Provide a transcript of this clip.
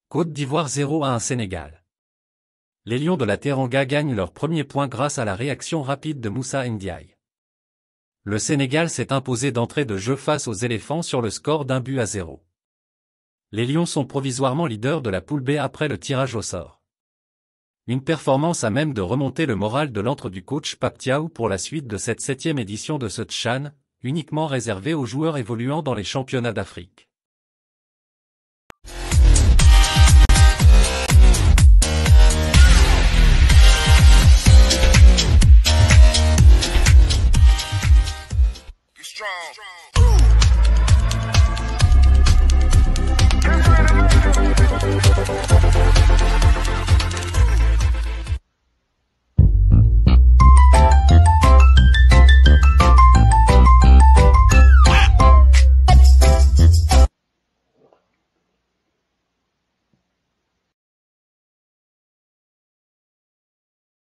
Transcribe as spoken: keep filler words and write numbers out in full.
Côte d'Ivoire zéro à un Sénégal. Les Lions de la Teranga gagnent leur premier point grâce à la réaction rapide de Moussa Ndiaye. Le Sénégal s'est imposé d'entrée de jeu face aux éléphants sur le score d'un but à zéro. Les Lions sont provisoirement leaders de la poule B après le tirage au sort. Une performance à même de remonter le moral de l'antre du coach Pape Thiaw pour la suite de cette septième édition de ce Tchan, uniquement réservée aux joueurs évoluant dans les championnats d'Afrique.